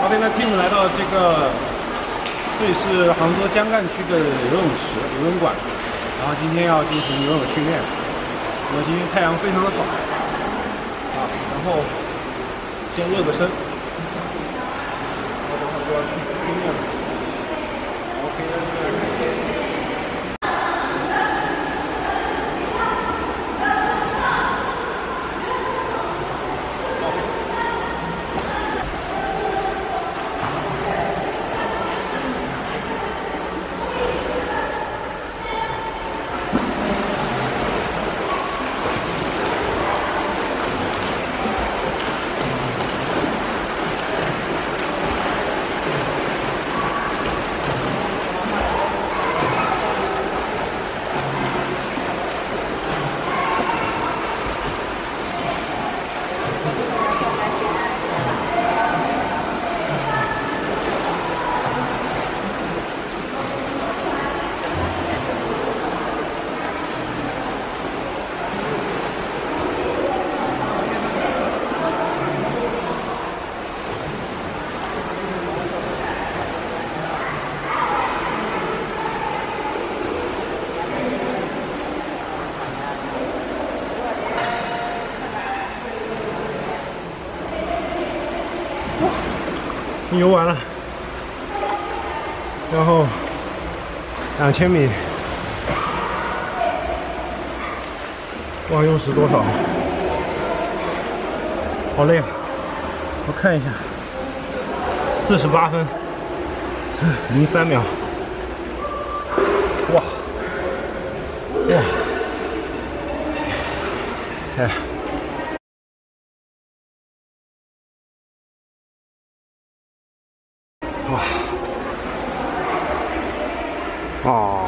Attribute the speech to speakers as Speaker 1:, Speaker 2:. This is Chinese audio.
Speaker 1: OK， 那 Tim 来到这里是杭州江干区的游泳池、游泳馆，然后今天要进行游泳训练。那么今天太阳非常的好啊，然后先热个身，然后等会就要去训练了。OK。游完了，然后2000米，蛙泳时多少？好累啊！我看一下，48分03秒。哇哇！哎。哇！哦。